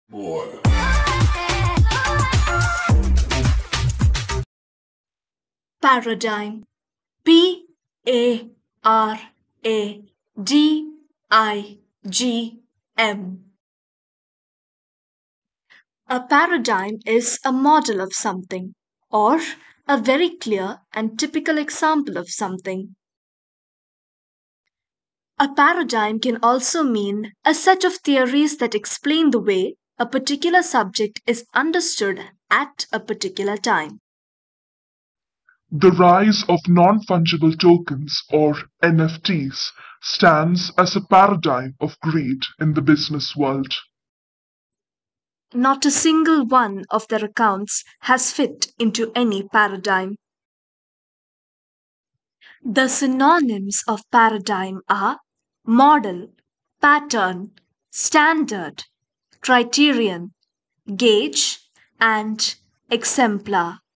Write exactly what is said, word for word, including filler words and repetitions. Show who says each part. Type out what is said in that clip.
Speaker 1: Boy.
Speaker 2: Paradigm. P A R A D I G M. A paradigm is a model of something, or a very clear and typical example of something. A paradigm can also mean a set of theories that explain the way a particular subject is understood at a particular time.
Speaker 3: The rise of non-fungible tokens, or N F Ts, stands as a paradigm of greed in the business world.
Speaker 2: Not a single one of their accounts has fit into any paradigm. The synonyms of paradigm are model, pattern, standard, criterion, gauge, and exemplar.